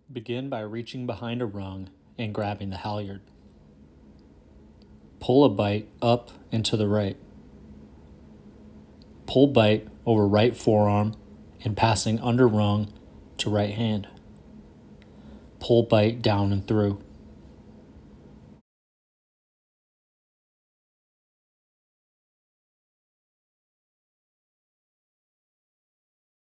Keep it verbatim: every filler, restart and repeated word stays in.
Begin by reaching behind a rung and grabbing the halyard. Pull a bite up and to the right. Pull bite over right forearm and passing under rung to right hand. Pull bite down and through.